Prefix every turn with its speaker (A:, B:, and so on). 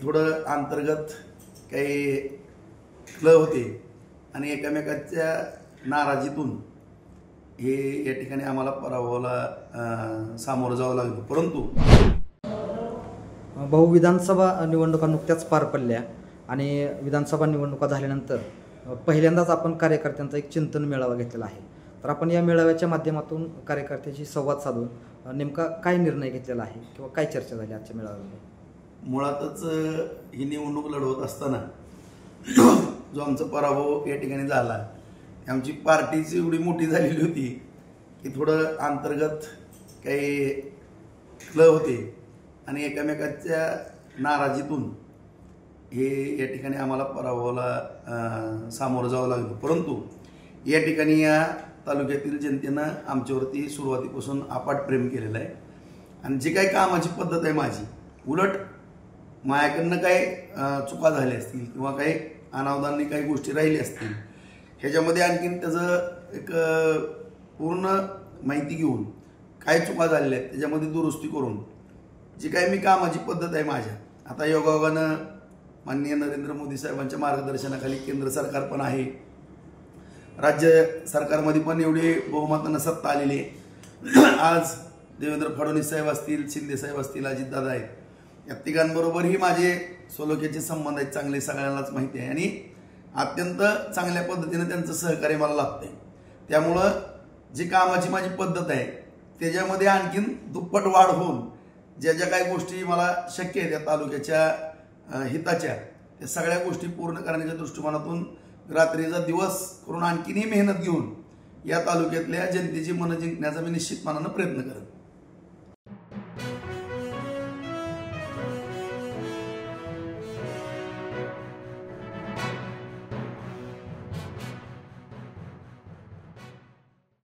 A: थोडं अंतर्गत काही क्लब होते आणि एकमेकांच्या नाराजीतून हे या ठिकाणी आम्हाला पराभवाला सामोरं जावं लागलं। परंतु
B: भाऊ, विधानसभा निवडणुका नुकत्याच पार पडल्या आणि विधानसभा निवडणुका झाल्यानंतर पहिल्यांदाच आपण कार्यकर्त्यांचा एक चिंतन मेळावा घेतलेला आहे। तर आपण या मेळाव्याच्या माध्यमातून कार्यकर्त्यांशी संवाद साधून नेमका काय निर्णय घेतलेला आहे किंवा काय चर्चा झाली आजच्या मेळाव्यामध्ये?
A: मुळातच ही निवडणूक लढवत असताना जो आमचा पराभव या ठिकाणी झाला, आमची पार्टीची एवढी मोठी झालेली होती की थोडं अंतर्गत काही क्लब होते आणि एकमेकांच्या नाराजीतून हे या ठिकाणी आम्हाला पराभवाला सामोरं जावं लागलं। परंतु या ठिकाणी या तालुक्यातील जनतेनं आमच्यावरती सुरुवातीपासून अपाट प्रेम केलेलं आहे आणि जी काही कामाची पद्धत आहे माझी, उलट माझ्याकडनं काही चुका झाल्या असतील किंवा काही अनावधानी काही गोष्टी राहिल्या असतील, ह्याच्यामध्ये आणखीन त्याचं एक पूर्ण माहिती घेऊन काय चुका झालेल्या आहेत त्याच्यामध्ये दुरुस्ती करून जी काही मी कामाची पद्धत आहे माझ्या, आता योगायोगानं माननीय नरेंद्र मोदी साहेबांच्या मार्गदर्शनाखाली केंद्र सरकार पण आहे, राज्य सरकारमध्ये पण एवढी बहुमतानं सत्ता आलेली आहे। आज देवेंद्र फडणवीस साहेब असतील, शिंदे साहेब असतील, अजितदादा आहेत, या तिघांबरोबरही माझे सोलोख्याचे संबंध आहेत चांगले, सगळ्यांनाच माहिती आहे आणि अत्यंत चांगल्या पद्धतीने त्यांचं सहकार्य मला लाभतंय। त्यामुळं जी कामाची माझी पद्धत आहे त्याच्यामध्ये आणखीन दुप्पट वाढ होऊन ज्या ज्या काही गोष्टी मला शक्य आहेत त्या तालुक्याच्या हिताच्या, त्या सगळ्या गोष्टी पूर्ण करण्याच्या दृष्टिकोनातून रात्रीचा दिवस करून आणखीनही मेहनत घेऊन या तालुक्यातल्या जनतेची मनं जिंकण्याचा मी निश्चितपणानं प्रयत्न करेन।